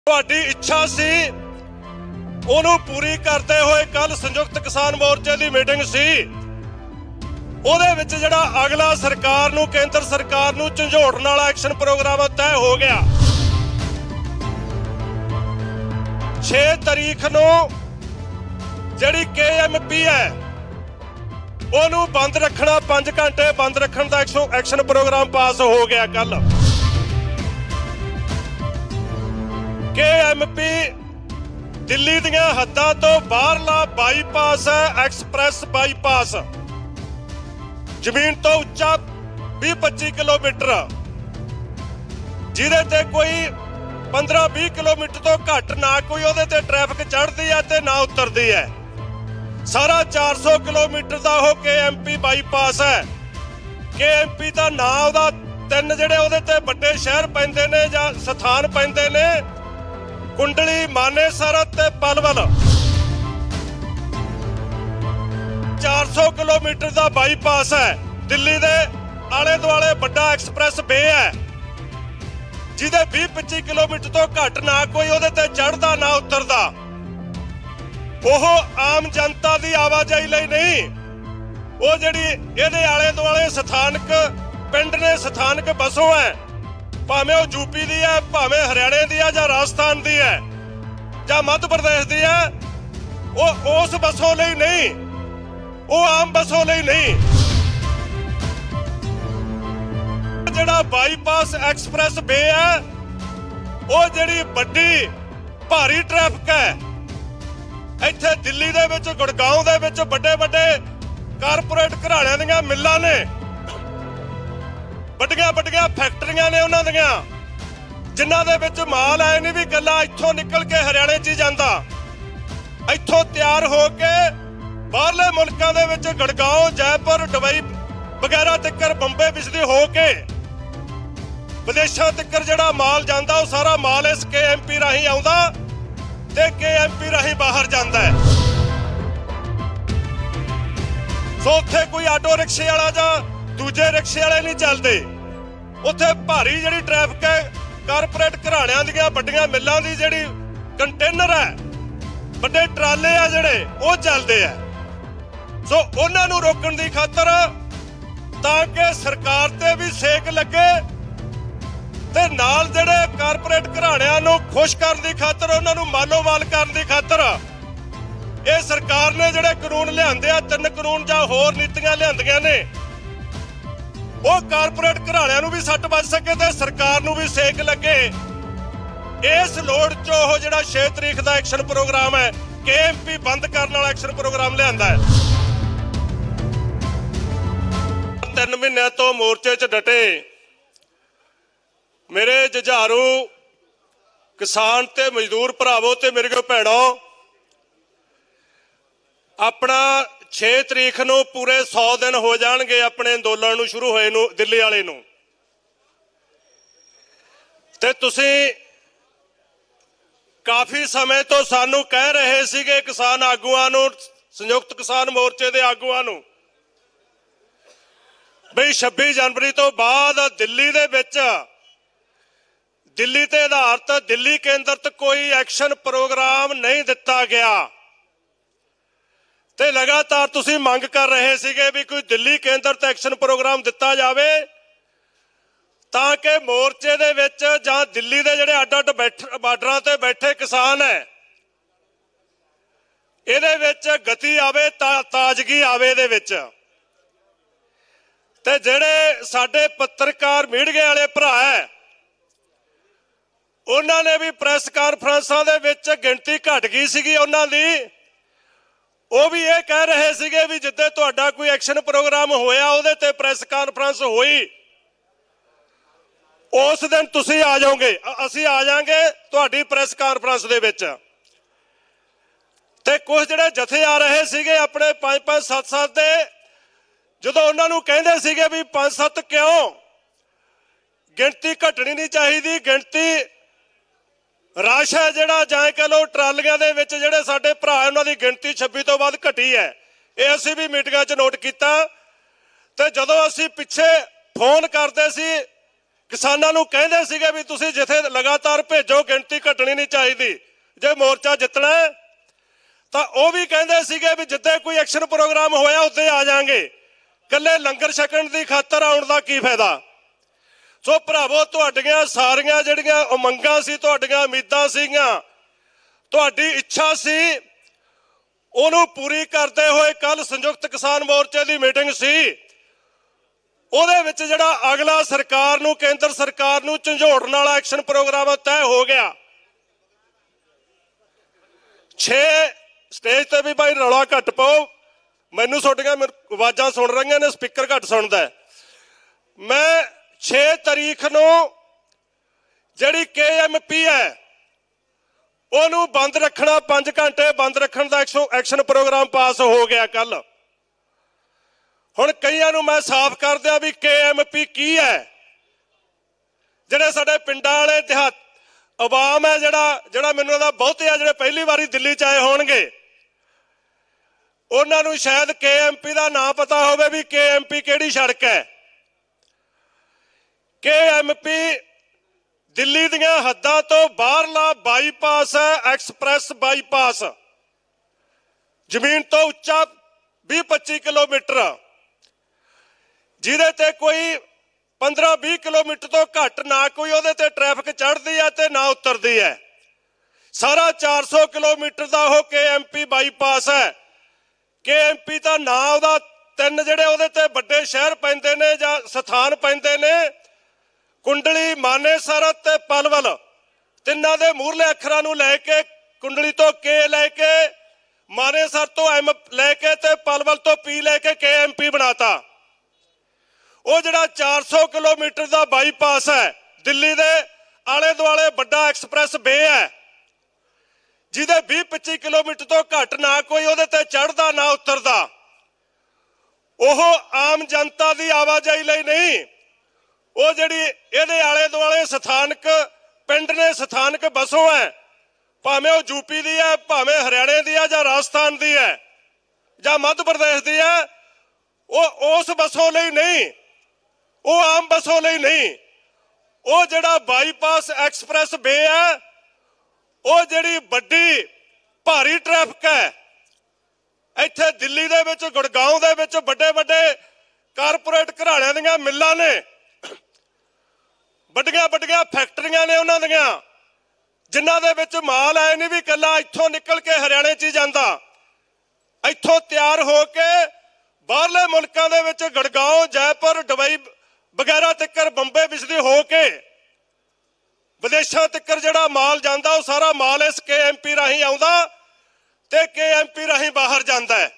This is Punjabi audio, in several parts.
ਤੁਹਾਡੀ ਇੱਛਾ ਸੀ ਉਹਨੂੰ ਪੂਰੀ ਕਰਦੇ ਹੋਏ ਕੱਲ ਸੰਯੁਕਤ ਕਿਸਾਨ ਮੋਰਚੇ ਦੀ ਮੀਟਿੰਗ ਸੀ। ਉਹਦੇ ਵਿੱਚ ਜਿਹੜਾ ਅਗਲਾ ਸਰਕਾਰ ਨੂੰ ਕੇਂਦਰ ਸਰਕਾਰ ਨੂੰ ਝੰਜੋੜਨ ਵਾਲਾ ਐਕਸ਼ਨ ਪ੍ਰੋਗਰਾਮ ਤੈਅ ਹੋ ਗਿਆ। 6 ਤਾਰੀਖ ਨੂੰ ਜਿਹੜੀ KMP ਹੈ ਉਹਨੂੰ ਬੰਦ ਰੱਖਣਾ, 5 ਘੰਟੇ ਬੰਦ ਰੱਖਣ ਦਾ ਐਕਸ਼ਨ ਪ੍ਰੋਗਰਾਮ ਪਾਸ ਹੋ ਗਿਆ ਕੱਲ। KMP ਦਿੱਲੀ ਦੀਆਂ ਹੱਦਾਂ ਤੋਂ ਬਾਹਰਲਾ ਬਾਈਪਾਸ ਹੈ, ਐਕਸਪ੍ਰੈਸ ਬਾਈਪਾਸ, ਜ਼ਮੀਨ ਤੋਂ ਉੱਚਾ 20-25 ਕਿਲੋਮੀਟਰ, ਜਿਹਦੇ ਤੇ ਕੋਈ 15-20 ਕਿਲੋਮੀਟਰ ਤੋਂ ਘੱਟ ਨਾ ਕੋਈ ਉਹਦੇ ਤੇ ਟ੍ਰੈਫਿਕ ਚੜ੍ਹਦੀ ਹੈ ਤੇ ਨਾ ਉਤਰਦੀ ਹੈ। ਸਾਰਾ 400 ਕਿਲੋਮੀਟਰ ਦਾ ਉਹ KMP ਬਾਈਪਾਸ ਹੈ। KMP ਦਾ ਨਾਂ ਉਹਦਾ 3 ਜਿਹੜੇ ਉਹਦੇ ਤੇ ਵੱਡੇ ਸ਼ਹਿਰ ਪੈਂਦੇ ਨੇ ਜਾਂ ਸਥਾਨ ਪੈਂਦੇ ਨੇ, ਕੁੰਡਲੀ, ਮਾਨੇਸਰ ਤੇ ਪਲਵਲ। 400 ਕਿਲੋਮੀਟਰ ਦਾ ਬਾਈਪਾਸ ਹੈ। ਦਿੱਲੀ ਦੇ ਆਲੇ ਦੁਆਲੇ ਵੱਡਾ ਐਕਸਪ੍ਰੈਸ ਵੇ ਹੈ, ਜਿਹਦੇ 20-25 ਕਿਲੋਮੀਟਰ ਤੋਂ ਘੱਟ ਨਾ ਕੋਈ ਉਹਦੇ ਤੇ ਚੜ੍ਹਦਾ ਨਾ ਉਤਰਦਾ। ਉਹ ਆਮ ਜਨਤਾ ਦੀ ਆਵਾਜਾਈ ਲਈ ਨਹੀਂ, ਉਹ ਜਿਹੜੀ ਇਹਦੇ ਆਲੇ ਦੁਆਲੇ ਸਥਾਨਕ ਪਿੰਡ ਨੇ, ਸਥਾਨਕ ਬੱਸੋਂ ਹੈ, ਭਾਵੇਂ ਉਹ ਯੂਪੀ ਦੀ ਹੈ, ਭਾਵੇਂ ਹਰਿਆਣੇ ਦੀ ਹੈ, ਜਾਂ ਰਾਜਸਥਾਨ ਦੀ ਹੈ, ਜਾਂ ਮੱਧ ਪ੍ਰਦੇਸ਼ ਦੀ ਹੈ, ਉਹ ਉਸ ਬੱਸੋਂ ਲਈ ਨਹੀਂ, ਉਹ ਆਮ ਬੱਸੋਂ ਲਈ ਨਹੀਂ। ਜਿਹੜਾ ਬਾਈਪਾਸ ਐਕਸਪ੍ਰੈਸ ਵੇ ਹੈ, ਉਹ ਜਿਹੜੀ ਵੱਡੀ ਭਾਰੀ ਟ੍ਰੈਫਿਕ ਹੈ। ਇੱਥੇ ਦਿੱਲੀ ਦੇ ਵਿੱਚ, ਗੁੜਗਾਉਂ ਦੇ ਵਿੱਚ ਵੱਡੇ ਵੱਡੇ ਕਾਰਪੋਰੇਟ ਘਰਾਣਿਆਂ ਦੀਆਂ ਮਿੱਲਾਂ ਨੇ, ਵੱਡੀਆਂ ਵੱਡੀਆਂ ਫੈਕਟਰੀਆਂ ਨੇ ਉਹਨਾਂ ਦੀਆਂ, ਜਿਨ੍ਹਾਂ ਦੇ ਵਿੱਚ ਮਾਲ ਆਏ ਨਹੀਂ ਵੀ ਗੱਲਾਂ ਇੱਥੋਂ ਨਿਕਲ ਕੇ ਹਰਿਆਣੇ 'ਚ ਹੀ ਜਾਂਦਾ, ਇੱਥੋਂ ਤਿਆਰ ਹੋ ਕੇ ਬਾਹਰਲੇ ਮੁਲਕਾਂ ਦੇ ਵਿੱਚ ਗੁੜਗਾਉਂ, ਜੈਪੁਰ, ਦੁਬਈ ਵਗੈਰਾ ਤੱਕ, ਬੰਬੇ ਵਿਚਦੀ ਹੋ ਕੇ ਵਿਦੇਸ਼ਾਂ ਤੱਕ ਜਿਹੜਾ ਮਾਲ ਜਾਂਦਾ, ਉਹ ਸਾਰਾ ਮਾਲ ਇਸ KMP ਰਾਹੀਂ ਆਉਂਦਾ ਤੇ KMP ਰਾਹੀਂ ਬਾਹਰ ਜਾਂਦਾ ਹੈ। ਸੋ ਉੱਥੇ ਕੋਈ ਆਟੋ ਰਿਕਸ਼ੇ ਵਾਲਾ ਜਾਂ ਦੂਜੇ ਰਿਕਸ਼ੇ ਵਾਲੇ ਨਹੀਂ ਚੱਲਦੇ। ਉੱਥੇ ਭਾਰੀ ਜਿਹੜੀ ਟ੍ਰੈਫਿਕ ਹੈ, ਕਾਰਪੋਰੇਟ ਘਰਾਣਿਆਂ ਦੀਆਂ ਵੱਡੀਆਂ ਮਿੱਲਾਂ ਦੀ ਜਿਹੜੀ ਕੰਟੇਨਰ ਹੈ, ਵੱਡੇ ਟਰਾਲੇ ਆ ਜਿਹੜੇ, ਉਹ ਚੱਲਦੇ ਆ। ਸੋ ਉਹਨਾਂ ਨੂੰ ਰੋਕਣ ਦੀ ਖਾਤਰ, ਤਾਂ ਕਿ ਸਰਕਾਰ ਤੇ ਵੀ ਸੇਕ ਲੱਗੇ ਤੇ ਨਾਲ ਜਿਹੜੇ ਕਾਰਪੋਰੇਟ ਘਰਾਣਿਆਂ ਨੂੰ ਖੁਸ਼ ਕਰਨ ਦੀ ਖਾਤਰ, ਉਹਨਾਂ ਨੂੰ ਮਾਲੋਮਾਲ ਕਰਨ ਦੀ ਖਾਤਰ ਇਹ ਸਰਕਾਰ ਨੇ ਜਿਹੜੇ ਕਾਨੂੰਨ ਲਿਆਂਦੇ ਆ, 3 ਕਾਨੂੰਨ ਜਾਂ ਹੋਰ ਨੀਤੀਆਂ ਲਿਆਂਦੀਆਂ ਨੇ, ਉਹ ਕਾਰਪੋਰੇਟ ਘਰਾਣਿਆਂ ਨੂੰ ਵੀ ਸੱਟ ਵੱਜ ਸਕੇ ਤੇ ਸਰਕਾਰ ਨੂੰ ਵੀ ਸੇਕ ਲੱਗੇ। ਇਸ ਲੋੜ 'ਚ ਉਹ ਜਿਹੜਾ 6 ਤਾਰੀਖ ਦਾ ਐਕਸ਼ਨ ਪ੍ਰੋਗਰਾਮ ਹੈ, KMP ਬੰਦ ਕਰਨ ਵਾਲਾ ਐਕਸ਼ਨ ਪ੍ਰੋਗਰਾਮ ਲਿਆਂਦਾ ਹੈ। 3 ਮਹੀਨਿਆਂ ਤੋਂ ਮੋਰਚੇ 'ਚ ਡਟੇ ਮੇਰੇ ਜੁਝਾਰੂ ਕਿਸਾਨ ਤੇ ਮਜ਼ਦੂਰ ਭਰਾਵੋ ਤੇ ਮੇਰੇ ਭੈਣੋ, ਆਪਣਾ 6 ਤਾਰੀਖ ਨੂੰ ਪੂਰੇ 100 ਦਿਨ ਹੋ ਜਾਣਗੇ ਆਪਣੇ ਅੰਦੋਲਨ ਨੂੰ ਸ਼ੁਰੂ ਹੋਏ ਨੂੰ, ਦਿੱਲੀ ਵਾਲੇ ਨੂੰ। ਤੇ ਤੁਸੀਂ ਕਾਫੀ ਸਮੇਂ ਤੋਂ ਸਾਨੂੰ ਕਹਿ ਰਹੇ ਸੀਗੇ, ਕਿਸਾਨ ਆਗੂਆਂ ਨੂੰ, ਸੰਯੁਕਤ ਕਿਸਾਨ ਮੋਰਚੇ ਦੇ ਆਗੂਆਂ ਨੂੰ, ਬਈ 26 ਜਨਵਰੀ ਤੋਂ ਬਾਅਦ ਦਿੱਲੀ ਦੇ ਵਿੱਚ, ਦਿੱਲੀ ਤੇ ਆਧਾਰਿਤ, ਦਿੱਲੀ ਕੇਂਦਰਤ ਕੋਈ ਐਕਸ਼ਨ ਪ੍ਰੋਗਰਾਮ ਨਹੀਂ ਦਿੱਤਾ ਗਿਆ। ਤੇ ਲਗਾਤਾਰ ਤੁਸੀਂ ਮੰਗ ਕਰ ਰਹੇ ਸੀਗੇ ਵੀ ਕੋਈ ਦਿੱਲੀ ਕੇਂਦਰਤ ਐਕਸ਼ਨ ਪ੍ਰੋਗਰਾਮ ਦਿੱਤਾ ਜਾਵੇ, ਤਾਂ ਕਿ ਮੋਰਚੇ ਦੇ ਵਿੱਚ ਜਾਂ ਦਿੱਲੀ ਦੇ ਜਿਹੜੇ ਅੱਡ-ਅੱਡ ਬਾਰਡਰਾਂ ਤੇ ਬੈਠੇ ਕਿਸਾਨ ਹੈ, ਇਹਦੇ ਵਿੱਚ ਗਤੀ ਆਵੇ, ਤਾਜ਼ਗੀ ਆਵੇ ਇਹਦੇ ਵਿੱਚ। ਤੇ ਜਿਹੜੇ ਸਾਡੇ ਪੱਤਰਕਾਰ, ਮੀਡੀਆ ਵਾਲੇ ਭਰਾ ਹੈ, ਉਹਨਾਂ ਨੇ ਵੀ ਪ੍ਰੈਸ ਕਾਨਫਰੰਸਾਂ ਦੇ ਵਿੱਚ ਗਿਣਤੀ ਘਟ ਗਈ ਸੀਗੀ ਉਹਨਾਂ ਦੀ, ਉਹ ਵੀ ਇਹ ਕਹਿ ਰਹੇ ਸੀਗੇ ਵੀ ਜਿੱਦੇ ਤੁਹਾਡਾ ਕੋਈ ਐਕਸ਼ਨ ਪ੍ਰੋਗਰਾਮ ਹੋਇਆ, ਉਹਦੇ ਤੇ ਪ੍ਰੈਸ ਕਾਨਫਰੰਸ ਹੋਈ, ਉਸ ਦਿਨ ਤੁਸੀਂ ਆ ਜਾਓਗੇ, ਅਸੀਂ ਆ ਜਾਾਂਗੇ ਤੁਹਾਡੀ ਪ੍ਰੈਸ ਕਾਨਫਰੰਸ ਦੇ ਵਿੱਚ। ਤੇ ਕੁਝ ਜਿਹੜੇ ਜਥੇ ਆ ਰਹੇ ਸੀਗੇ ਆਪਣੇ 5-5, 7-7 ਦੇ, ਜਦੋਂ ਉਹਨਾਂ ਨੂੰ ਕਹਿੰਦੇ ਸੀਗੇ ਵੀ 5-7 ਕਿਉਂ, ਗਿਣਤੀ ਘਟਣੀ ਨਹੀਂ ਚਾਹੀਦੀ, ਗਿਣਤੀ ਰਸ਼ ਹੈ ਜਿਹੜਾ, ਜਾਂ ਕਹ ਲਓ ਟਰਾਲੀਆਂ ਦੇ ਵਿੱਚ ਜਿਹੜੇ ਸਾਡੇ ਭਰਾ, ਉਹਨਾਂ ਦੀ ਗਿਣਤੀ 26 ਤੋਂ ਬਾਅਦ ਘਟੀ ਹੈ। ਇਹ ਅਸੀਂ ਵੀ ਮੀਟਿੰਗਾਂ 'ਚ ਨੋਟ ਕੀਤਾ। ਤੇ ਜਦੋਂ ਅਸੀਂ ਪਿੱਛੇ ਫੋਨ ਕਰਦੇ ਸੀ ਕਿਸਾਨਾਂ ਨੂੰ ਕਹਿੰਦੇ ਸੀਗੇ ਵੀ ਤੁਸੀਂ ਜਿੱਥੇ ਲਗਾਤਾਰ ਭੇਜੋ, ਗਿਣਤੀ ਘਟਣੀ ਨਹੀਂ ਚਾਹੀਦੀ ਜੇ ਮੋਰਚਾ ਜਿੱਤਣਾ ਹੈ। ਤਾਂ ਉਹ ਵੀ ਕਹਿੰਦੇ ਸੀਗੇ ਵੀ ਜਿੱਦੇ ਕੋਈ ਐਕਸ਼ਨ ਪ੍ਰੋਗਰਾਮ ਹੋਇਆ ਉੱਦੇ ਆ ਜਾਾਂਗੇ, ਕੱਲੇ ਲੰਗਰ ਛਕਣ ਦੀ ਖਾਤਰ ਆਉਣ ਦਾ ਕੀ ਫਾਇਦਾ। ਸੋ ਭਰਾਵੋ, ਤੁਹਾਡੀਆਂ ਸਾਰੀਆਂ ਜਿਹੜੀਆਂ ਉਮੰਗਾਂ ਸੀ, ਤੁਹਾਡੀਆਂ ਉਮੀਦਾਂ ਸੀਗੀਆਂ, ਤੁਹਾਡੀ ਇੱਛਾ ਸੀ, ਉਹਨੂੰ ਪੂਰੀ ਕਰਦੇ ਹੋਏ ਕੱਲ ਸੰਯੁਕਤ ਕਿਸਾਨ ਮੋਰਚੇ ਦੀ ਮੀਟਿੰਗ ਸੀ। ਉਹਦੇ ਵਿੱਚ ਜਿਹੜਾ ਅਗਲਾ ਸਰਕਾਰ ਨੂੰ, ਕੇਂਦਰ ਸਰਕਾਰ ਨੂੰ ਝੰਜੋੜਨ ਵਾਲਾ ਐਕਸ਼ਨ ਪ੍ਰੋਗਰਾਮ ਤੈਅ ਹੋ ਗਿਆ। 6 ਸਟੇਜ ਤੇ ਵੀ ਭਾਈ ਰੌਲਾ ਘੱਟ ਪਾਓ, ਮੈਨੂੰ ਤੁਹਾਡੀਆਂ ਆਵਾਜ਼ਾਂ ਸੁਣ ਰਹੀਆਂ ਨੇ, ਸਪੀਕਰ ਘੱਟ ਸੁਣਦਾ। ਮੈਂ 6 ਤਾਰੀਖ ਨੂੰ ਜਿਹੜੀ KMP ਹੈ ਉਹਨੂੰ ਬੰਦ ਰੱਖਣਾ, 5 ਘੰਟੇ ਬੰਦ ਰੱਖਣ ਦਾ ਐਕਸ਼ਨ ਪ੍ਰੋਗਰਾਮ ਪਾਸ ਹੋ ਗਿਆ ਕੱਲ। ਹੁਣ ਕਈਆਂ ਨੂੰ ਮੈਂ ਸਾਫ਼ ਕਰ ਦਿਆਂ ਵੀ KMP ਕੀ ਹੈ। ਜਿਹੜੇ ਸਾਡੇ ਪਿੰਡਾਂ ਵਾਲੇ ਦਿਹਾਤ ਆਵਾਮ ਹੈ, ਜਿਹੜਾ ਮੈਨੂੰ ਉਹਦਾ ਬਹੁਤੇ ਆ ਜਿਹੜੇ ਪਹਿਲੀ ਵਾਰੀ ਦਿੱਲੀ ਚ ਆਏ ਹੋਣਗੇ, ਉਹਨਾਂ ਨੂੰ ਸ਼ਾਇਦ KMP ਦਾ ਨਾਂ ਪਤਾ ਹੋਵੇ ਵੀ KMP ਕਿਹੜੀ ਸੜਕ ਹੈ। KMP ਦਿੱਲੀ ਦੀਆਂ ਹੱਦਾਂ ਤੋਂ ਬਾਹਰਲਾ ਬਾਈਪਾਸ ਹੈ, ਐਕਸਪ੍ਰੈਸ ਬਾਈਪਾਸ, ਜ਼ਮੀਨ ਤੋਂ ਉੱਚਾ 20-25 ਕਿਲੋਮੀਟਰ, ਜਿਹਦੇ ਤੇ ਕੋਈ 15-20 ਕਿਲੋਮੀਟਰ ਤੋਂ ਘੱਟ ਨਾ ਕੋਈ ਉਹਦੇ ਤੇ ਟ੍ਰੈਫਿਕ ਚੜ੍ਹਦੀ ਹੈ ਤੇ ਨਾ ਉਤਰਦੀ ਹੈ। ਸਾਰਾ 400 ਕਿਲੋਮੀਟਰ ਦਾ ਉਹ KMP ਬਾਈਪਾਸ ਹੈ। KMP ਦਾ ਨਾਂ ਉਹਦਾ 3 ਜਿਹੜੇ ਉਹਦੇ ਤੇ ਵੱਡੇ ਸ਼ਹਿਰ ਪੈਂਦੇ ਨੇ ਜਾਂ ਸਥਾਨ ਪੈਂਦੇ ਨੇ, ਕੁੰਡਲੀ, ਮਾਨੇਸਰ ਤੇ ਪਲਵਲ, ਤਿੰਨਾਂ ਦੇ ਮੂਹਰਲੇ ਅੱਖਰਾਂ ਨੂੰ ਲੈ ਕੇ, ਕੁੰਡਲੀ ਤੋਂ K ਲੈ ਕੇ, ਮਾਨੇਸਰ ਤੋਂ M ਲੈ ਕੇ ਤੇ ਪਲਵਲ ਤੋਂ P ਲੈ ਕੇ KMP ਬਣਾਤਾ। ਉਹ ਜਿਹੜਾ 400 ਕਿਲੋਮੀਟਰ ਦਾ ਬਾਈਪਾਸ ਹੈ, ਦਿੱਲੀ ਦੇ ਆਲੇ ਦੁਆਲੇ ਵੱਡਾ ਐਕਸਪ੍ਰੈਸ ਵੇ ਹੈ, ਜਿਹਦੇ 20-25 ਕਿਲੋਮੀਟਰ ਤੋਂ ਘੱਟ ਨਾ ਕੋਈ ਉਹਦੇ ਤੇ ਚੜ੍ਹਦਾ ਨਾ ਉਤਰਦਾ। ਉਹ ਆਮ ਜਨਤਾ ਦੀ ਆਵਾਜਾਈ ਲਈ ਨਹੀਂ, ਉਹ ਜਿਹੜੀ ਇਹਦੇ ਆਲੇ ਦੁਆਲੇ ਸਥਾਨਕ ਪਿੰਡ ਨੇ, ਸਥਾਨਕ ਬੱਸੋਂ ਹੈ, ਭਾਵੇਂ ਉਹ ਯੂਪੀ ਦੀ ਹੈ, ਭਾਵੇਂ ਹਰਿਆਣੇ ਦੀ ਹੈ, ਜਾਂ ਰਾਜਸਥਾਨ ਦੀ ਹੈ, ਜਾਂ ਮੱਧ ਪ੍ਰਦੇਸ਼ ਦੀ ਹੈ, ਉਹ ਉਸ ਬੱਸੋਂ ਲਈ ਨਹੀਂ, ਉਹ ਆਮ ਬੱਸੋਂ ਲਈ ਨਹੀਂ। ਉਹ ਜਿਹੜਾ ਬਾਈਪਾਸ ਐਕਸਪ੍ਰੈਸ ਵੇ ਹੈ, ਉਹ ਜਿਹੜੀ ਵੱਡੀ ਭਾਰੀ ਟ੍ਰੈਫਿਕ ਹੈ, ਇੱਥੇ ਦਿੱਲੀ ਦੇ ਵਿੱਚ, ਗੁੜਗਾਉਂ ਦੇ ਵਿੱਚ ਵੱਡੇ ਵੱਡੇ ਕਾਰਪੋਰੇਟ ਘਰਾਣਿਆਂ ਦੀਆਂ ਮਿੱਲਾਂ ਨੇ, ਵੱਡੀਆਂ ਵੱਡੀਆਂ ਫੈਕਟਰੀਆਂ ਨੇ ਉਹਨਾਂ ਦੀਆਂ, ਜਿਨ੍ਹਾਂ ਦੇ ਵਿੱਚ ਮਾਲ ਐ ਨਹੀਂ ਵੀ ਇਕੱਲਾ ਇੱਥੋਂ ਨਿਕਲ ਕੇ ਹਰਿਆਣੇ 'ਚ ਹੀ ਜਾਂਦਾ, ਇੱਥੋਂ ਤਿਆਰ ਹੋ ਕੇ ਬਾਹਰਲੇ ਮੁਲਕਾਂ ਦੇ ਵਿੱਚ ਗੁੜਗਾਉਂ, ਜੈਪੁਰ, ਦੁਬਈ ਵਗੈਰਾ ਤੱਕ, ਬੰਬੇ ਵਿਚਲੀ ਹੋ ਕੇ ਵਿਦੇਸ਼ਾਂ ਤੱਕ ਜਿਹੜਾ ਮਾਲ ਜਾਂਦਾ, ਉਹ ਸਾਰਾ ਮਾਲ ਇਸ KMP ਰਾਹੀਂ ਆਉਂਦਾ ਤੇ KMP ਰਾਹੀਂ ਬਾਹਰ ਜਾਂਦਾ ਹੈ।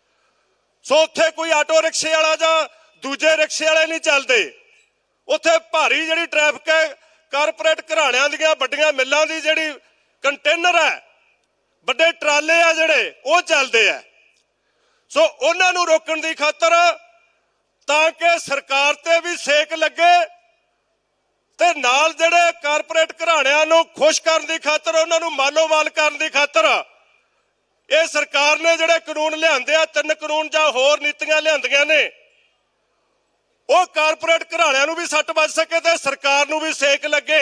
ਸੋ ਉੱਥੇ ਕੋਈ ਆਟੋ ਰਿਕਸ਼ੇ ਵਾਲਾ ਜਾਂ ਦੂਜੇ ਰਿਕਸ਼ੇ ਵਾਲੇ ਨਹੀਂ ਚੱਲਦੇ। ਉੱਥੇ ਭਾਰੀ ਜਿਹੜੀ ਟ੍ਰੈਫਿਕ ਹੈ, ਕਾਰਪੋਰੇਟ ਘਰਾਣਿਆਂ ਦੀਆਂ ਵੱਡੀਆਂ ਮਿੱਲਾਂ ਦੀ ਜਿਹੜੀ ਕੰਟੇਨਰ ਹੈ, ਵੱਡੇ ਟਰਾਲੇ ਆ ਜਿਹੜੇ, ਉਹ ਚੱਲਦੇ ਆ। ਸੋ ਉਹਨਾਂ ਨੂੰ ਰੋਕਣ ਦੀ ਖਾਤਰ, ਤਾਂ ਕਿ ਸਰਕਾਰ ਤੇ ਵੀ ਸੇਕ ਲੱਗੇ ਤੇ ਨਾਲ ਜਿਹੜੇ ਕਾਰਪੋਰੇਟ ਘਰਾਣਿਆਂ ਨੂੰ ਖੁਸ਼ ਕਰਨ ਦੀ ਖਾਤਰ, ਉਹਨਾਂ ਨੂੰ ਮਾਲੋ ਮਾਲ ਕਰਨ ਦੀ ਖਾਤਰ, ਇਹ ਸਰਕਾਰ ਨੇ ਜਿਹੜੇ ਕਾਨੂੰਨ ਲਿਆਂਦੇ ਆ, 3 ਕਾਨੂੰਨ ਜਾਂ ਹੋਰ ਨੀਤੀਆਂ ਲਿਆਂਦੀਆਂ ਨੇ, ਉਹ ਕਾਰਪੋਰੇਟ ਘਰਾਣਿਆਂ ਨੂੰ ਵੀ ਸੱਟ ਵੱਜ ਸਕੇ ਤੇ ਸਰਕਾਰ ਨੂੰ ਵੀ ਸੇਕ ਲੱਗੇ।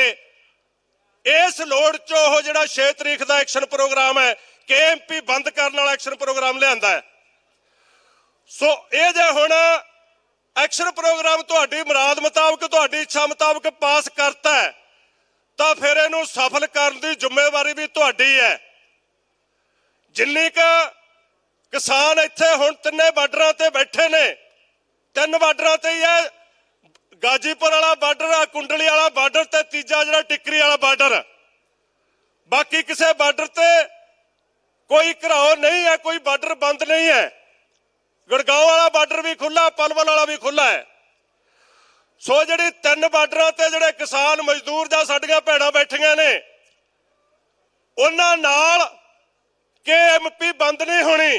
ਇਸ ਲੋੜ 'ਚ ਉਹ ਜਿਹੜਾ 6 ਤਰੀਕ ਦਾ ਐਕਸ਼ਨ ਪ੍ਰੋਗਰਾਮ ਹੈ, KMP ਬੰਦ ਕਰਨ ਵਾਲਾ ਐਕਸ਼ਨ ਪ੍ਰੋਗਰਾਮ ਲਿਆਂਦਾ ਹੈ। ਸੋ ਇਹ ਜੇ ਹੁਣ ਐਕਸ਼ਨ ਪ੍ਰੋਗਰਾਮ ਤੁਹਾਡੀ ਮੁਰਾਦ ਮੁਤਾਬਕ, ਤੁਹਾਡੀ ਇੱਛਾ ਮੁਤਾਬਕ ਪਾਸ ਕਰਤਾ ਹੈ, ਤਾਂ ਫਿਰ ਇਹਨੂੰ ਸਫਲ ਕਰਨ ਦੀ ਜ਼ਿੰਮੇਵਾਰੀ ਵੀ ਤੁਹਾਡੀ ਹੈ। ਜਿੰਨੀ ਕੁ ਕਿਸਾਨ ਇੱਥੇ ਹੁਣ 3 ਬਾਰਡਰਾਂ ਤੇ ਬੈਠੇ ਨੇ, 3 ਬਾਰਡਰਾਂ ਤੇ ਹੀ ਹੈ, ਗਾਜੀਪੁਰ ਵਾਲਾ ਬਾਰਡਰ ਆ, ਕੁੰਡਲੀ ਵਾਲਾ ਬਾਰਡਰ ਤੇ ਤੀਜਾ ਜਿਹੜਾ ਟਿੱਕਰੀ ਵਾਲਾ ਬਾਰਡਰ। ਬਾਕੀ ਕਿਸੇ ਬਾਰਡਰ ਤੇ ਕੋਈ ਘਰਾਓ ਨਹੀਂ ਹੈ, ਕੋਈ ਬਾਰਡਰ ਬੰਦ ਨਹੀਂ ਹੈ। ਗੁੜਗਾਉਂ ਵਾਲਾ ਬਾਰਡਰ ਵੀ ਖੁੱਲਾ, ਪਲਵਲ ਵਾਲਾ ਵੀ ਖੁੱਲਾ ਹੈ। ਸੋ ਜਿਹੜੀ 3 ਬਾਰਡਰਾਂ ਤੇ ਜਿਹੜੇ ਕਿਸਾਨ ਮਜ਼ਦੂਰ ਜਾਂ ਸਾਡੀਆਂ ਭੈਣਾਂ ਬੈਠੀਆਂ ਨੇ, ਉਹਨਾਂ ਨਾਲ KMP ਬੰਦ ਨਹੀਂ ਹੋਣੀ,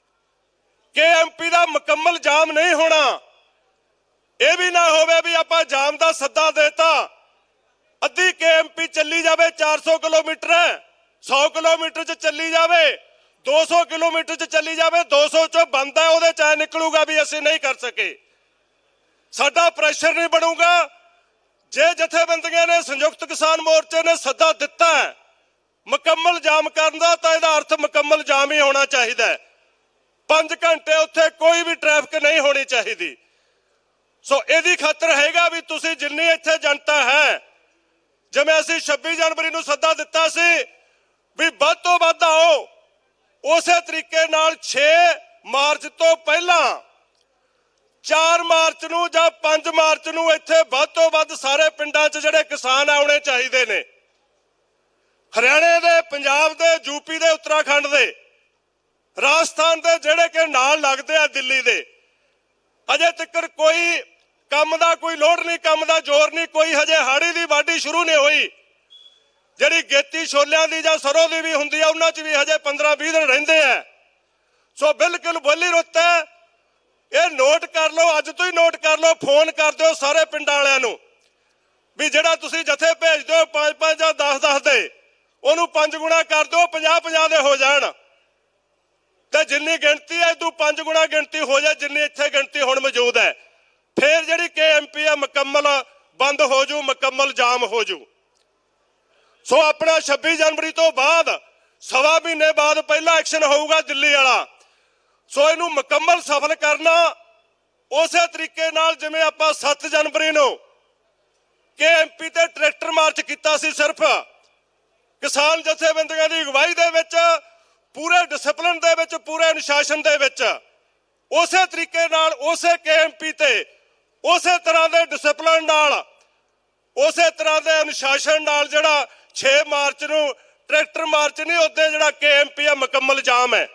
KMP ਦਾ ਮੁਕੰਮਲ ਜਾਮ ਨਹੀਂ ਹੋਣਾ। ਇਹ ਵੀ ਨਾ ਹੋਵੇ ਵੀ ਆਪਾਂ ਜਾਮ ਦਾ ਸੱਦਾ ਦੇਤਾ, ਅੱਧੀ KMP ਚੱਲੀ ਜਾਵੇ, 400 ਕਿਲੋਮੀਟਰ ਹੈ, 100 ਕਿਲੋਮੀਟਰ 'ਚ ਚੱਲੀ ਜਾਵੇ, 200 ਕਿਲੋਮੀਟਰ 'ਚ ਚੱਲੀ ਜਾਵੇ, 200 'ਚੋਂ ਬੰਦ ਹੈ, ਉਹਦੇ 'ਚ ਐ ਨਿਕਲੂਗਾ ਵੀ ਅਸੀਂ ਨਹੀਂ ਕਰ ਸਕੇ, ਸਾਡਾ ਪ੍ਰੈਸ਼ਰ ਨਹੀਂ ਬਣੂਗਾ। जे जथेबंदियां ने संयुक्त किसान मोर्चे ने सद्दा दिता है मुकम्मल जाम करने का, तो इसका अर्थ मुकम्मल जाम ही होना चाहिए। 5 घंटे उत्थे कोई भी ट्रैफिक नहीं होनी चाहिए। सो इहदी खातर हैगा भी तुसीं जिन्नी इत्थे जनता है, जिवें असीं 26 जनवरी नूं सद्दा दिता सी भी वध तों वध आओ, उसे तरीके नाल 6 मार्च तो पहला 4 मार्च नूं जां 5 मार्च नूं इत्थे वध तों वध सारे पिंडां 'च जिहड़े किसान आउणे चाहीदे ने। हरियाणे दे, पंजाब दे, यूपी दे, उत्तराखंड दे, राजस्थान दे जिहड़े कि नाल लगदे आ दिल्ली दे, अजे तक कोई काम दा कोई लोड़ नहीं, काम दा जोर नहीं, कोई हजे हाड़ी दी वाढी शुरू नहीं हुई। जिहड़ी गेती छोलियां दी जां सरों दी भी हुंदी आ, उन्हां 'च भी हजे 15-20 दिन रहिंदे आ। सो बिल्कुल बोली रुੱਤ है। ये नोट कर लो, अज तो ही नोट कर लो, फोन कर दो सारे पिंडां वालियां नूं भी जिहड़ा तुसीं जथे भेज दो 5-5 जां 10-10 दे, ਉਹਨੂੰ 5 ਗੁਣਾ ਕਰ ਦਿਓ, 50-50 ਦੇ ਹੋ ਜਾਣ ਤੇ ਜਿੰਨੀ ਗਿਣਤੀ ਹੈ ਇਦੋਂ 5 ਗੁਣਾ ਗਿਣਤੀ ਹੋ ਜਾਏ ਜਿੰਨੀ ਇੱਥੇ ਗਿਣਤੀ ਹੁਣ ਮੌਜੂਦ ਹੈ। ਫਿਰ ਜਿਹੜੀ KMP ਹੈ ਮੁਕੰਮਲ ਬੰਦ ਹੋ ਜੂ, ਮੁਕੰਮਲ ਜਾਮ ਹੋ ਜੂ। ਸੋ ਆਪਣਾ 26 ਜਨਵਰੀ ਤੋਂ ਬਾਅਦ 1.25 ਮਹੀਨੇ ਬਾਅਦ ਪਹਿਲਾ ਐਕਸ਼ਨ ਹੋਊਗਾ ਦਿੱਲੀ ਵਾਲਾ। ਸੋ ਇਹਨੂੰ ਮੁਕੰਮਲ ਸਫਲ ਕਰਨਾ ਉਸੇ ਤਰੀਕੇ ਨਾਲ ਜਿਵੇਂ ਆਪਾਂ 7 ਜਨਵਰੀ ਨੂੰ KMP ਤੇ ਟਰੈਕਟਰ ਮਾਰਚ ਕੀਤਾ ਸੀ, ਸਿਰਫ किसान जथेबंदियां की अगवाई दे विच, पूरे डिसिपलिन दे विच, पूरे अनुशासन दे विच, उसे तरीके नाल उसे KMP ते उसे तरह दे डिसिपलिन नाल, उसे तरह दे अनुशासन नाल जिहड़ा 6 मार्च नूं ट्रैक्टर मार्च नहीं, उदे जिहड़ा KMP है मुकम्मल जाम है।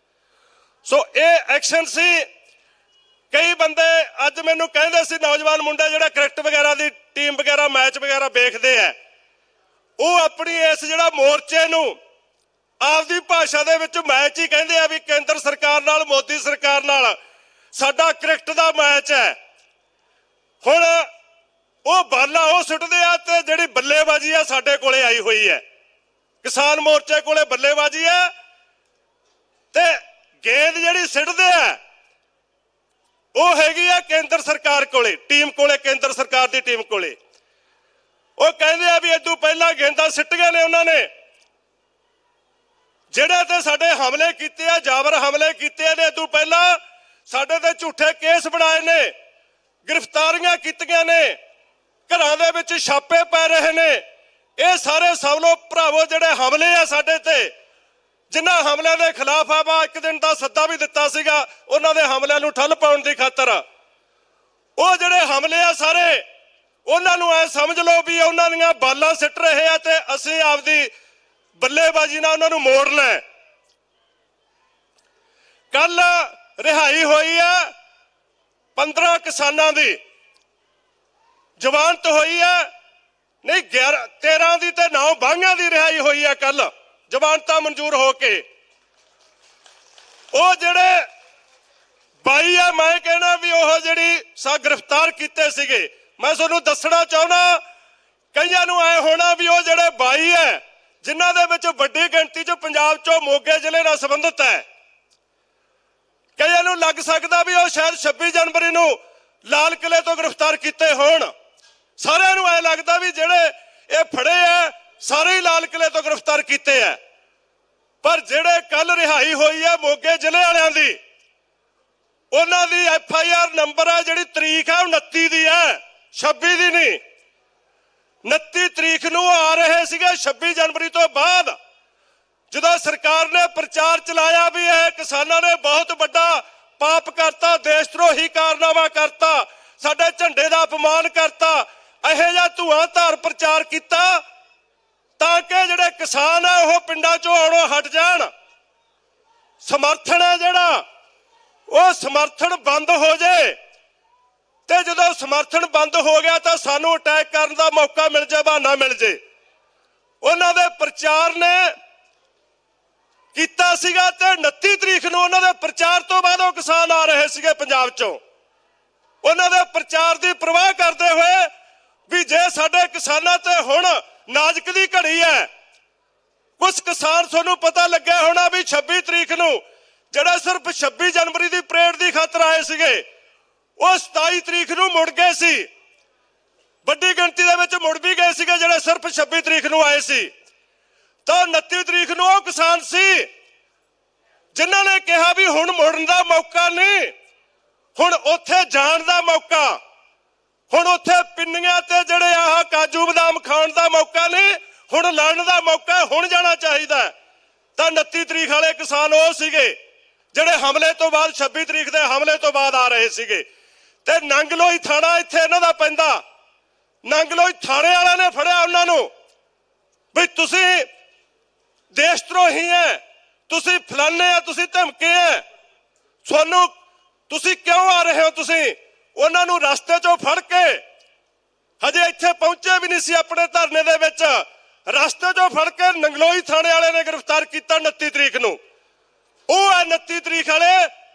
सो ये एक्शन सी। कई बंदे अज मैनूं कहंदे सी, नौजवान मुंडे जिहड़ा क्रिकेट वगैरह की टीम वगैरह मैच वगैरह वेखदे है, वो अपनी इस जिहड़ा मोर्चे नूं आपदी भाषा दे विच मैच ही कहंदे आ भी केंद्र सरकार नाल, मोदी सरकार नाल साडा क्रिकेट दा मैच है। हुण वो बाला वो सुटदे आ ते जिहड़ी बल्लेबाजी आ साडे कोले आई हुई है, किसान मोर्चे कोले बल्लेबाजी है ते गेंद जिहड़ी सिटदे आ वो हैगी आ केंद्र सरकार कोले, टीम कोले, केंद्र सरकार दी टीम कोले। वो कहते हैं भी इदू पहला गेंदा सिटियां ने उन्होंने जिहड़े ते साडे हमले कीते आ, जाबर हमले कीते ने, इदू पहला साडे ते झूठे केस बनाए ने, गिरफ्तारियां कीतियां ने, घरां दे विच छापे पै रहे ने। ये सारे सब लोग भरावो जिहड़े हमले आ साडे ते, जिन्हां हमलिਆਂ ਦੇ खिलाफ ਆਪਾਂ एक दिन ਦਾ सद्दा भी दिता सीगा, उन्हां दे हमलिਆਂ ਨੂੰ ठल पाउण दी खातर वो जिहड़े हमले आ सारे उन्होंने ऐ समझ लो भी उन्होंने बालां सिट रहे हैं ते असीं आपदी बल्लेबाजी नाल उन्होंने मोड़ना है। कल रिहाई हुई है 15 किसानां दी, जमानत हुई है नहीं 13 दी ते 9 बांहियां दी रिहाई हुई है। कल जमानत मंजूर होके वो जिहड़े 22 है, मैं कहना भी वो जिहड़ी गिरफ्तार कीते सीगे, मैं तुहानूं दसना चाहुंदा कईयां नूं ऐ होना भी वो जिहड़े 22 है जिन्हां दे विच वड्डी गिणती च पंजाब चों मोगे जिले नाल संबंधित है, कईयां नूं लग सकदा भी वो शायद 26 जनवरी नूं लाल किले तो गिरफ्तार कीते होण। सारिआं नूं ऐ लगदा भी जिहड़े ये फड़े है सारे ही लाल किले तो गिरफ्तार कीते है, पर जिहड़े कल रिहाई हुई है मोगे जिले वालिआं दी, उन्हां दी FIR नंबर है जिहड़ी तरीक है 29 दी है, 26 दी नहीं। 29 तरीक नूं आ रहे सीगे 26 जनवरी तो बाद, जदों सरकार ने प्रचार चलाया भी है किसानां ने बहुत बड़ा पाप करता, देशद्रोही कारनामा करता, साडे झंडे दा अपमान करता, इहो जिहा धुआंधार प्रचार किया ताकि जिहड़े किसान है वो पिंडां चों आउणों हट जाण। समर्थन है जिहड़ा वो समर्थन बंद हो जाए, ते जदों समर्थन बंद हो गया तो सानू अटैक करने का मौका मिल जाए, बहाना मिल जाए। उन्हां दे प्रचार ने कीता सीगा ते 29 तरीक नूं उन्हां दे प्रचार तो बाद वो किसान आ रहे सीगे पंजाब चों। उन्हां दे प्रचार की परवाह करते हुए भी जे साडे किसानां ते हुण नाजुक दी घड़ी है, कुछ किसान तुहानूं पता लग्या होना भी 26 तरीक नूं जिहड़ा सिर्फ 26 जनवरी की परेड की खातर आए सीगे वो 27 तरीक नूं मुड़ गए सी। ਵੱਡੀ ਗਿਣਤੀ ਦੇ ਵਿੱਚ ਮੁੜ ਵੀ ਗਏ ਸੀਗੇ ਜਿਹੜੇ ਸਿਰਫ 26 ਤਰੀਕ ਨੂੰ ਆਏ ਸੀ। ਤਾਂ 29 ਤਰੀਕ ਨੂੰ ਉਹ ਕਿਸਾਨ ਸੀ ਜਿਨ੍ਹਾਂ ਨੇ ਕਿਹਾ ਵੀ ਹੁਣ ਮੁੜਨ ਦਾ ਮੌਕਾ ਨਹੀਂ, ਹੁਣ ਉੱਥੇ ਜਾਣ ਦਾ ਮੌਕਾ, ਹੁਣ ਉੱਥੇ ਪਿੰਨੀਆਂ ਤੇ ਜਿਹੜੇ ਆਹ ਕਾਜੂ ਬਦਾਮ ਖਾਣ ਦਾ ਮੌਕਾ ਨਹੀਂ, ਹੁਣ ਲੜਨ ਦਾ ਮੌਕਾ, ਹੁਣ ਜਾਣਾ ਚਾਹੀਦਾ। ਤਾਂ 29 ਤਰੀਕ ਵਾਲੇ ਕਿਸਾਨ ਉਹ ਸੀਗੇ ਜਿਹੜੇ ਹਮਲੇ ਤੋਂ ਬਾਅਦ 26 ਤਰੀਕ ਦੇ ਹਮਲੇ ਤੋਂ ਬਾਅਦ ਆ ਰਹੇ ਸੀਗੇ। ਤੇ ਨੰਗਲੋਈ ਥਾਣਾ ਇੱਥੇ ਇਹਨਾਂ ਦਾ ਪੈਂਦਾ, ਨੰਗਲੋਈ ਥਾਣੇ ਵਾਲਿਆਂ ਨੇ ਫੜਿਆ ਉਹਨਾਂ ਨੂੰ ਵੀ ਤੁਸੀਂ ਦੇਸ਼ ਧਰੋਹੀ ਹੈ, ਤੁਸੀਂ ਫਲਾਣੇ ਆ, ਤੁਸੀਂ ਧਮਕੇ ਹੈ, ਤੁਹਾਨੂੰ ਤੁਸੀਂ ਕਿਉਂ ਆ ਰਹੇ ਹੋ? ਤੁਸੀਂ ਉਹਨਾਂ ਨੂੰ ਰਸਤੇ ਚੋਂ ਫੜ ਕੇ, ਹਜੇ ਇੱਥੇ ਪਹੁੰਚੇ ਵੀ ਨਹੀਂ ਸੀ ਆਪਣੇ ਧਰਨੇ ਦੇ ਵਿੱਚ, ਰਸਤੇ ਚੋਂ ਫੜ ਕੇ ਨੰਗਲੋਈ ਥਾਣੇ ਵਾਲੇ ਨੇ ਗ੍ਰਿਫਤਾਰ ਕੀਤਾ 29 ਤਰੀਕ ਨੂੰ। ਉਹ ਹੈ 29 ਤਰੀਕ ਵਾਲੇ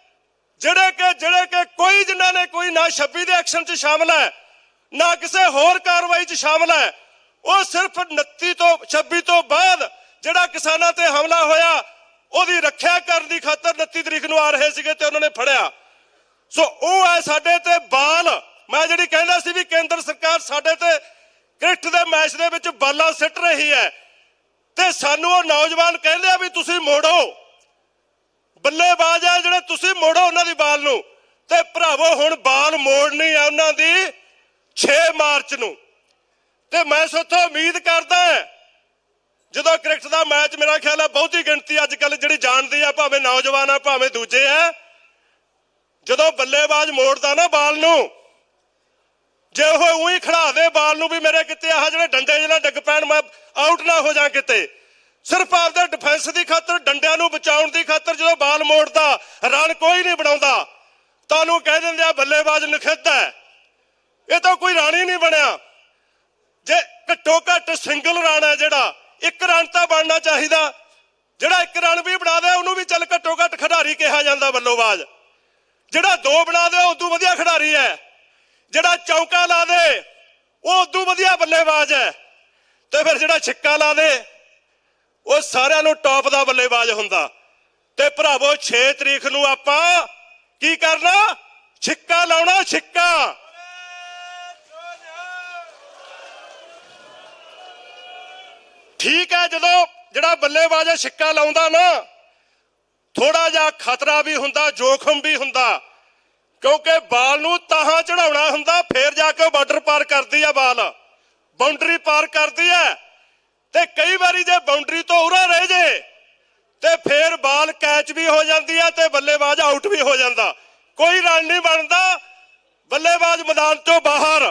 ਜਿਹੜੇ ਕਿ ਕੋਈ ਜਿਨ੍ਹਾਂ ਨੇ ਕੋਈ ਨਾ 26 ਦੇ ਐਕਸ਼ਨ 'ਚ ਸ਼ਾਮਲ ਹੈ ਨਾ ਕਿਸੇ ਹੋਰ ਕਾਰਵਾਈ 'ਚ ਸ਼ਾਮਲ ਹੈ। ਉਹ ਸਿਰਫ 29 ਤੋਂ 26 ਤੋਂ ਬਾਅਦ ਜਿਹੜਾ ਕਿਸਾਨਾਂ ਤੇ ਹਮਲਾ ਹੋਇਆ ਉਹਦੀ ਰੱਖਿਆ ਕਰਨ ਦੀ ਖਾਤਰ 29 ਤਰੀਕ ਨੂੰ ਆ ਰਹੇ ਸੀਗੇ ਤੇ ਉਹਨਾਂ ਨੇ ਫੜਿਆ। ਸੋ ਉਹ ਹੈ ਸਾਡੇ ਤੇ ਬਾਲ। ਮੈਂ ਜਿਹੜੀ ਕਹਿੰਦਾ ਸੀ ਵੀ ਕੇਂਦਰ ਸਰਕਾਰ ਸਾਡੇ ਤੇ ਕ੍ਰਿਕਟ ਦੇ ਮੈਚ ਦੇ ਵਿੱਚ ਬਾਲਾਂ ਸਿੱਟ ਰਹੀ ਹੈ ਤੇ ਸਾਨੂੰ ਉਹ ਨੌਜਵਾਨ ਕਹਿੰਦੇ ਆ ਵੀ ਤੁਸੀਂ ਮੋੜੋ, ਬੱਲੇਬਾਜ਼ ਆ ਜਿਹੜੇ, ਤੁਸੀਂ ਮੋੜੋ ਉਹਨਾਂ ਦੀ ਬਾਲ ਨੂੰ। ਤੇ ਭਰਾਵੋ ਹੁਣ ਬਾਲ ਮੋੜਨੀ ਆ ਉਹਨਾਂ ਦੀ 6 ਮਾਰਚ ਨੂੰ। ਤੇ ਮੈਂ ਸੋਥੋਂ ਉਮੀਦ ਕਰਦਾ ਜਦੋਂ ਕ੍ਰਿਕਟ ਦਾ ਮੈਚ, ਮੇਰਾ ਖਿਆਲ ਹੈ ਬਹੁਤੀ ਗਿਣਤੀ ਅੱਜ ਕੱਲ ਜਿਹੜੀ ਜਾਣਦੀ ਆ, ਭਾਵੇਂ ਨੌਜਵਾਨ ਆ ਭਾਵੇਂ ਦੂਜੇ ਆ, ਜਦੋਂ ਬੱਲੇਬਾਜ਼ ਮੋੜਦਾ ਨਾ ਬਾਲ ਨੂੰ, ਜੇ ਉਹ ਉਹੀ ਖੜਾ ਦੇ ਬਾਲ ਨੂੰ ਵੀ ਮੇਰੇ ਕਿਤੇ ਆਹ ਜਿਹੜੇ ਡੰਡੇ ਜਿਹਨਾਂ ਡਿੱਗ ਪੈਣ, ਮੈਂ ਆਊਟ ਨਾ ਹੋ ਜਾ ਕਿਤੇ, ਸਿਰਫ ਆਪਦੇ ਡਿਫੈਂਸ ਦੀ ਖਾਤਰ, ਡੰਡਿਆਂ ਨੂੰ ਬਚਾਉਣ ਦੀ ਖਾਤਰ ਜਦੋਂ ਬਾਲ ਮੋੜਦਾ, ਰਨ ਕੋਈ ਨਹੀਂ ਬਣਾਉਂਦਾ, ਤੁਹਾਨੂੰ ਕਹਿ ਦਿੰਦੇ ਆ ਬੱਲੇਬਾਜ਼ ਨਖਿੱਧ ਹੈ। ਇਹ ਤਾਂ ਕੋਈ ਰਨ ਹੀ ਨਹੀਂ ਬਣਿਆ। ਜੇ ਘੱਟੋ ਘੱਟ ਸਿੰਗਲ ਰਨ ਹੈ ਜਿਹੜਾ, 1 ਰਨ ਤਾਂ ਬਣਨਾ ਚਾਹੀਦਾ। ਜਿਹੜਾ 1 ਰਨ ਵੀ ਬਣਾ ਦੇ ਉਹਨੂੰ ਵੀ ਚੱਲ ਘੱਟੋ ਘੱਟ ਖਿਡਾਰੀ ਕਿਹਾ ਜਾਂਦਾ ਬੱਲੋਬਾਜ਼। ਜਿਹੜਾ 2 ਬਣਾ ਦੇ ਉਹ ਉਦੋਂ ਵਧੀਆ ਖਿਡਾਰੀ ਹੈ। ਜਿਹੜਾ ਚੌਕਾ ਲਾ ਦੇ ਉਹ ਉਦੋਂ ਵਧੀਆ ਬੱਲੇਬਾਜ਼ ਹੈ। ਤੇ ਫਿਰ ਜਿਹੜਾ ਛਿੱਕਾ ਲਾ ਦੇ ਉਹ ਸਾਰਿਆਂ ਨੂੰ ਟੌਪ ਦਾ ਬੱਲੇਬਾਜ਼ ਹੁੰਦਾ। ਤੇ ਭਰਾਵੋ 6 ਤਰੀਕ ਨੂੰ ਆਪਾਂ ਕੀ ਕਰਨਾ? ਛਿੱਕਾ ਲਾਉਣਾ, ਛਿੱਕਾ। ਠੀਕ ਹੈ, ਜਦੋਂ ਜਿਹੜਾ ਬੱਲੇਬਾਜ਼ ਹੈ ਛਿੱਕਾ ਲਾਉਂਦਾ ਨਾ, ਥੋੜਾ ਜਿਹਾ ਖਤਰਾ ਵੀ ਹੁੰਦਾ, ਜੋਖਮ ਵੀ ਹੁੰਦਾ, ਕਿਉਂਕਿ ਬਾਲ ਨੂੰ ਤਾਹਾਂ ਚੜਾਉਣਾ ਹੁੰਦਾ, ਫੇਰ ਜਾ ਕੇ ਬਾਰਡਰ ਪਾਰ ਕਰਦੀ ਆ ਬਾਲ, ਬਾਉਂਡਰੀ ਪਾਰ ਕਰਦੀ ਹੈ। ਤੇ ਕਈ ਵਾਰੀ ਜੇ ਬਾਉਂਡਰੀ ਤੋਂ ਉਰਾ ਰਹਿ ਜੇ ਤੇ ਫੇਰ ਬਾਲ ਕੈਚ ਵੀ ਹੋ ਜਾਂਦੀ ਹੈ ਤੇ ਬੱਲੇਬਾਜ਼ ਆਊਟ ਵੀ ਹੋ ਜਾਂਦਾ, ਕੋਈ ਰਨ ਨਹੀਂ ਬਣਦਾ, ਬੱਲੇਬਾਜ਼ ਮੈਦਾਨ ਤੋਂ ਬਾਹਰ।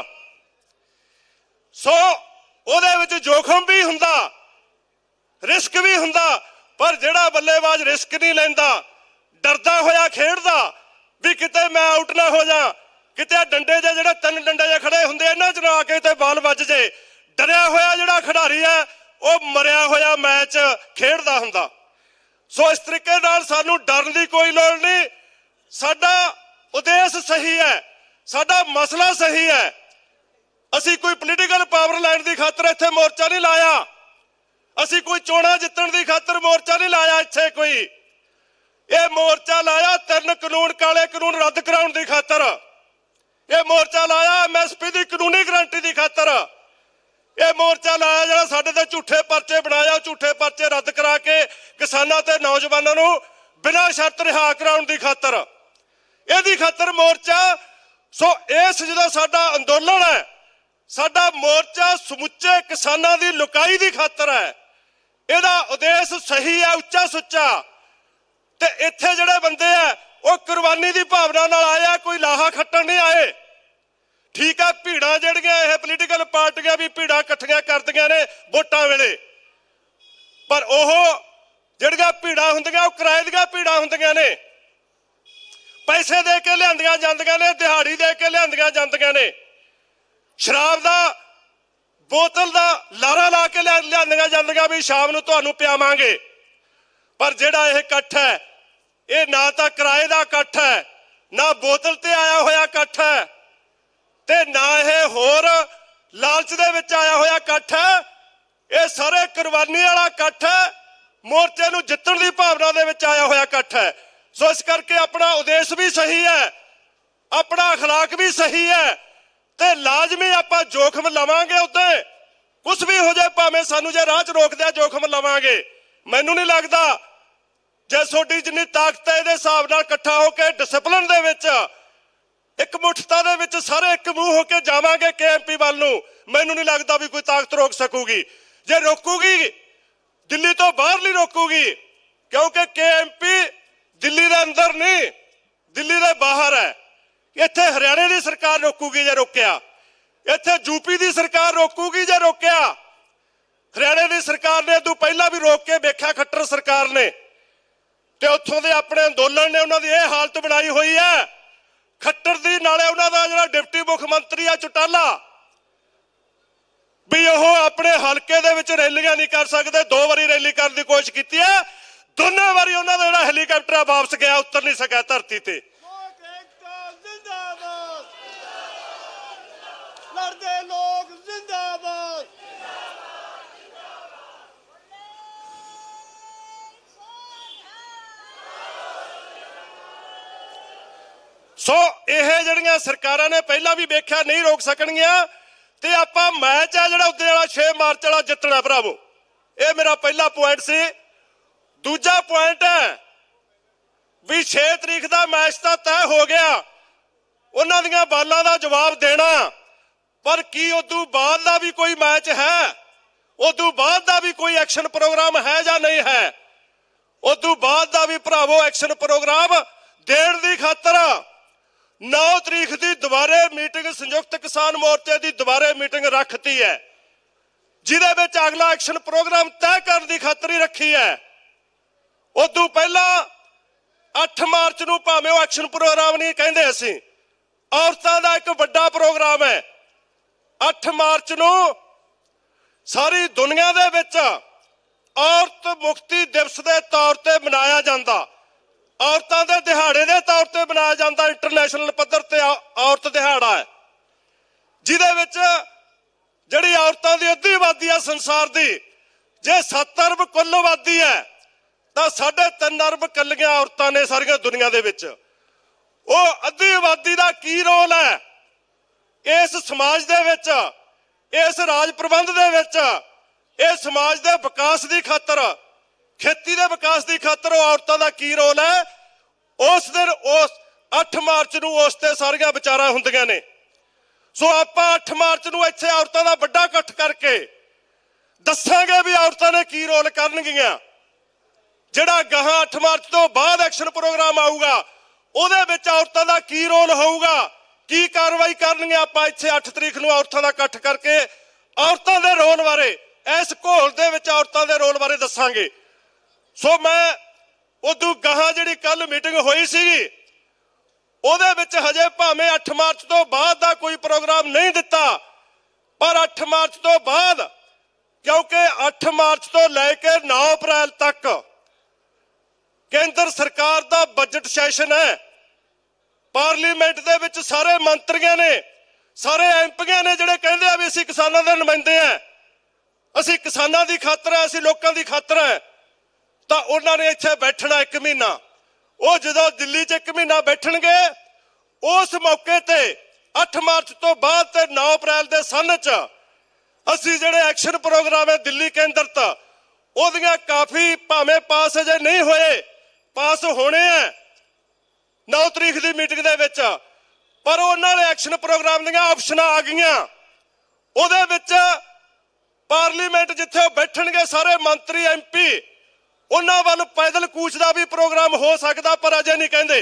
ਸੋ ਉਹਦੇ ਵਿੱਚ ਜੋਖਮ ਵੀ ਹੁੰਦਾ, ਰਿਸਕ ਵੀ ਹੁੰਦਾ, ਪਰ ਜਿਹੜਾ ਬੱਲੇਬਾਜ਼ ਰਿਸਕ ਨਹੀਂ ਲੈਂਦਾ, ਡਰਦਾ ਹੋਇਆ ਖੇਡਦਾ ਵੀ ਕਿਤੇ ਮੈਂ ਆਊਟ ਨਾ ਹੋ ਜਾ, ਕਿਤੇ ਡੰਡੇ ਜੇ ਜਿਹੜੇ 3 ਡੰਡੇ ਜੇ ਖੜੇ ਹੁੰਦੇ ਇਹਨਾਂ 'ਚ ਨਾ ਆ ਕੇ ਤੇ ਬਾਲ ਵੱਜ ਜੇ, ਡਰਿਆ ਹੋਇਆ ਜਿਹੜਾ ਖਿਡਾਰੀ ਹੈ ਉਹ ਮਰਿਆ ਹੋਇਆ ਮੈਚ ਖੇਡਦਾ ਹੁੰਦਾ। ਸੋ ਇਸ ਤਰੀਕੇ ਨਾਲ ਸਾਨੂੰ ਡਰਨ ਦੀ ਕੋਈ ਲੋੜ ਨਹੀਂ। ਸਾਡਾ ਉਦੇਸ਼ ਸਹੀ ਹੈ, ਸਾਡਾ ਮਸਲਾ ਸਹੀ ਹੈ। ਅਸੀਂ ਕੋਈ ਪੋਲੀਟੀਕਲ ਪਾਵਰ ਲੈਣ ਦੀ ਖਾਤਰ ਇੱਥੇ ਮੋਰਚਾ ਨਹੀਂ ਲਾਇਆ, ਅਸੀਂ ਕੋਈ ਚੋਣਾਂ ਜਿੱਤਣ ਦੀ ਖਾਤਰ ਮੋਰਚਾ ਨਹੀਂ ਲਾਇਆ ਇੱਥੇ ਕੋਈ। ਇਹ ਮੋਰਚਾ ਲਾਇਆ 3 ਕਾਨੂੰਨ, ਕਾਲੇ ਕਾਨੂੰਨ ਰੱਦ ਕਰਾਉਣ ਦੀ ਖਾਤਰ। ਇਹ ਮੋਰਚਾ ਲਾਇਆ MSP ਦੀ ਕਾਨੂੰਨੀ ਗਰੰਟੀ ਦੀ ਖਾਤਰ। ਇਹ ਮੋਰਚਾ ਲਾਇਆ ਜਿਹੜਾ ਸਾਡੇ ਤੇ ਝੂਠੇ ਪਰਚੇ ਬਣਾਇਆ, ਝੂਠੇ ਪਰਚੇ ਰੱਦ ਕਰਾ ਕੇ ਕਿਸਾਨਾਂ ਤੇ ਨੌਜਵਾਨਾਂ ਨੂੰ ਬਿਨਾਂ ਸ਼ਰਤ ਰਿਹਾ ਕਰਾਉਣ ਦੀ ਖਾਤਰ, ਇਹਦੀ ਖਾਤਰ ਮੋਰਚਾ। ਸੋ ਇਸ ਜਦੋਂ ਸਾਡਾ ਅੰਦੋਲਨ ਹੈ, ਸਾਡਾ ਮੋਰਚਾ ਸਮੁੱਚੇ ਕਿਸਾਨਾਂ ਦੀ ਲੁਕਾਈ ਦੀ ਖਾਤਰ ਹੈ। ਇਹਦਾ ਉਦੇਸ਼ ਸਹੀ ਹੈ, ਉੱਚਾ ਸੁੱਚਾ। ਤੇ ਇੱਥੇ ਜਿਹੜੇ ਬੰਦੇ ਆ ਉਹ ਕੁਰਬਾਨੀ ਦੀ ਭਾਵਨਾ ਨਾਲ ਆਏ ਆ, ਕੋਈ ਲਾਹਾ ਖੱਟਣ ਨਹੀਂ ਆਏ। ਠੀਕ ਆ, ਭੀੜਾਂ ਜਿਹੜੀਆਂ ਇਹ ਪੋਲੀਟੀਕਲ ਪਾਰਟੀਆਂ ਵੀ ਭੀੜਾਂ ਇਕੱਠੀਆਂ ਕਰਦੀਆਂ ਨੇ ਵੋਟਾਂ ਵੇਲੇ, ਪਰ ਉਹ ਜਿਹੜੀਆਂ ਭੀੜਾਂ ਹੁੰਦੀਆਂ ਉਹ ਕਿਰਾਏ ਦੀਆਂ ਭੀੜਾਂ ਹੁੰਦੀਆਂ ਨੇ, ਪੈਸੇ ਦੇ ਕੇ ਲਿਆਂਦੀਆਂ ਜਾਂਦੀਆਂ ਨੇ, ਦਿਹਾੜੀ ਦੇ ਕੇ ਲਿਆਂਦੀਆਂ ਜਾਂਦੀਆਂ ਨੇ, ਸ਼ਰਾਬ ਦਾ ਬੋਤਲ ਦਾ ਲਾਰਾ ਲਾ ਕੇ ਲਿਆਂਦੀਆਂ ਜਾਂਦੀਆਂ ਵੀ ਸ਼ਾਮ ਨੂੰ ਤੁਹਾਨੂੰ ਪਿਆਵਾਂਗੇ। ਪਰ ਜਿਹੜਾ ਇਹ ਇਕੱਠ ਹੈ ਇਹ ਨਾ ਤਾਂ ਕਿਰਾਏ ਦਾ ਇਕੱਠ ਹੈ, ਨਾ ਬੋਤਲ ਤੇ ਆਇਆ ਹੋਇਆ ਇਕੱਠ ਹੈ, ਤੇ ਨਾ ਇਹ ਹੋਰ ਲਾਲਚ ਦੇ ਵਿੱਚ ਆਇਆ ਹੋਇਆ ਇਕੱਠ ਹੈ। ਇਹ ਸਾਰੇ ਕੁਰਬਾਨੀ ਵਾਲਾ ਇਕੱਠ ਹੈ, ਮੋਰਚੇ ਨੂੰ ਜਿੱਤਣ ਦੀ ਭਾਵਨਾ ਦੇ ਵਿੱਚ ਆਇਆ ਹੋਇਆ ਇਕੱਠ ਹੈ। ਸੋ ਇਸ ਕਰਕੇ ਆਪਣਾ ਉਦੇਸ਼ ਵੀ ਸਹੀ ਹੈ, ਆਪਣਾ ਅਖਲਾਕ ਵੀ ਸਹੀ ਹੈ, ਤੇ ਲਾਜ਼ਮੀ ਆਪਾਂ जोखम लवांगे। उत्ते कुछ भी हो जाए, भावें सानू जे राह च रोक दिया जोखम लवांगे। मैनू नहीं लगता जे सोडी जिन्नी ताकत है इहदे हिसाब नाल इकट्ठा होकर डिसिपलिन दे विच एकमुठता दे विच सारे एक मूंह होकर जावांगे KMP वाल नूं, मैनू नहीं लगता भी कोई ताकत रोक सकूगी। जे रोकूगी दिल्ली तो बाहर नहीं रोकूगी, क्योंकि KMP दिल्ली दे अंदर नहीं, दिल्ली दे बाहर है। इत्थे हरियाणे की सरकार रोकूगी जे रोकिया, इत्थे यूपी की सरकार रोकूगी जे रोकिया। हरियाणे की सरकार ने तू पहला भी रोक के वेख्या खट्टर सरकार ने, ते उत्थों दे अपने अंदोलन ने उन्होंने ये हालत बनाई हुई है। खट्टर दी नाले उन्हों दा जिहड़ा डिप्टी मुख मंत्री है चौटाला भी ओह अपने हलके दे विच रैलियां नहीं कर सकते। 2 बारी रैली करने की कोशिश की है, दोनों बारी उन्हों दा जिहड़ा हैलीकैप्टर वापस गया, उतर नहीं सका धरती ते। लड़दे लोग जिंदाबाद। सो यह जड़ियां सरकारां ने पहला भी वेख्या नहीं रोक सकणगियां। ते आपां मैच है जिहड़ा उदे वाला 6 मार्च वाला जितना भरावो, ये मेरा पहला पॉइंट सी। दूजा पॉइंट है भी 6 तरीक का मैच तो तय हो गया, उन्हां दीयां बालां दा जवाब देना, पर की उदू बाद दा भी कोई मैच है, उदू बाद दा भी कोई एक्शन प्रोग्राम है या नहीं है? उदू बाद दा भी भरावो एक्शन प्रोग्राम देण दी खातर 9 तरीक की दोबारे मीटिंग संयुक्त किसान मोर्चे की दोबारे मीटिंग रखती है, जिहदे विच अगला एक्शन प्रोग्राम तय करने की खातर ही रखी है। उदू पहला 8 मार्च नूं भावें वो एक्शन प्रोग्राम नहीं कहंदे, असीं औरतां दा एक वड्डा प्रोग्राम है। 8 मार्च नूं सारी दुनिया दे विच औरत मुक्ति दिवस के तौर पर मनाया जाता, औरतों के दिहाड़े के तौर पर मनाया जाता, इंटरनेशनल पद्धर ते औरत दिहाड़ा है, जिहदे विच जिहड़ी औरतों की अद्धी आबादी है संसार की, जे 7 अरब कुल आबादी है तो 3.5 अरब कल्लियां औरतां ने सारिया दुनिया दे विच। वो अद्धी आबादी का की रोल है इस समाज दे विच, इस राज प्रबंध दे विच, इस समाज के विकास की खातर, खेती के विकास की खातर औरतों का की रोल है? उस दिन उस 8 मार्च नूं उस ते सारियां विचारां हुंदियां ने। सो आपां 8 मार्च नूं इत्थे औरतों का वड्डा इकट्ठ करके दस्सांगे भी औरतों ने की रोल करनगियां। जिहड़ा गहां 8 मार्च तो बाद एक्शन प्रोग्राम आऊगा उहदे विच औरतों का की रोल होऊगा, की कार्रवाई करनगे। आपां इत्थे 8 तरीक नूं औरतों का इकट्ठ करके औरतों के रोल बारे, इस घोल दे विच औरतों के रोल बारे दस्सांगे। सो मैं उदू गहां जिहड़ी कल मीटिंग हुई सी उहदे विच हजे भावें 8 मार्च तो बाद दा कोई प्रोग्राम नहीं दिता, पर 8 मार्च तो बाद, क्योंकि 8 मार्च तो लैके 9 अप्रैल तक केंद्र सरकार का बजट सैशन है। पार्लीमेंट दे विच सारे मंत्रियों ने, सारे एमपीआं ने जिहड़े कहंदे आ भी असीं किसानां दे नुमाइंदे हैं, असीं किसानां दी खातर है, असीं लोकां दी खातर है, तो उन्होंने इत्थे बैठना 1 महीना। वो जो दिल्ली च 1 महीना बैठणगे, उस मौके ते 8 मार्च तो बाद ते 9 अप्रैल के सन च असीं जिहड़े एक्शन प्रोग्राम है दिल्ली केंद्रित, उहदियां काफ़ी भावें पास अजे नहीं होए, पास होने हैं 9 तरीक की मीटिंग दे विच, पर उन्होंने एक्शन प्रोग्राम दीयां ऑप्शनां आ गईयां। उहदे विच पार्लीमेंट जिथे बैठणगे सारे मंत्री MP, उन्हां वाल पैदल कूच का भी प्रोग्राम हो सकता, पर अजे नहीं कहंदे।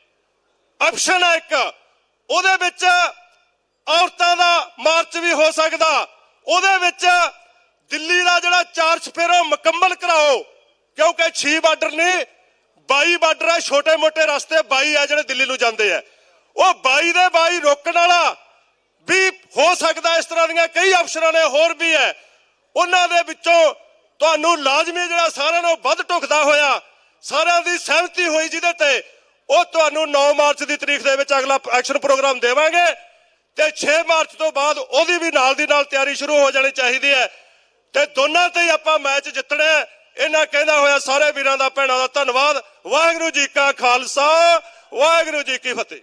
ऑप्शन है एक, उहदे विच औरतां दा मार्च भी हो सकता, उहदे विच दिल्ली का जिहड़ा 4 चफेरा मुकम्मल कराओ, क्योंकि 6 बार्डर नहीं 22 बार्डर है, छोटे मोटे रास्ते 22 है जिहड़े दिल्ली नूं जांदे है, वो 22 दे 22 रोकण वाला भी हो सकता। इस तरह दीयां कई ऑप्शनां ने होर भी है, उन्हां दे विचों तुहानूं लाजमी जिहड़ा सारिआं नालों वध ढुकदा होया सारिआं दी सहमति होई जिहदे ते ਉਹ ਤੁਹਾਨੂੰ 9 ਮਾਰਚ ਦੀ ਤਰੀਕ ਦੇ ਵਿੱਚ ਅਗਲਾ ਐਕਸ਼ਨ ਪ੍ਰੋਗਰਾਮ ਦੇਵਾਂਗੇ ਤੇ 6 ਮਾਰਚ ਤੋਂ ਬਾਅਦ ਉਹਦੀ ਵੀ ਨਾਲ ਦੀ ਨਾਲ ਤਿਆਰੀ ਸ਼ੁਰੂ ਹੋ ਜਾਣੀ ਚਾਹੀਦੀ ਹੈ ਤੇ ਦੋਨਾਂ ਤੇ ਹੀ ਆਪਾਂ ਮੈਚ ਜਿੱਤਣਾ ਹੈ। ਇਹਨਾਂ ਕਹਿੰਦਾ ਹੋਇਆ ਸਾਰੇ ਵੀਰਾਂ ਦਾ ਭੈਣਾਂ ਦਾ ਧੰਨਵਾਦ। ਵਾਹਿਗੁਰੂ ਜੀ ਕਾ ਖਾਲਸਾ, ਵਾਹਿਗੁਰੂ ਜੀ ਕੀ ਫਤਿਹ।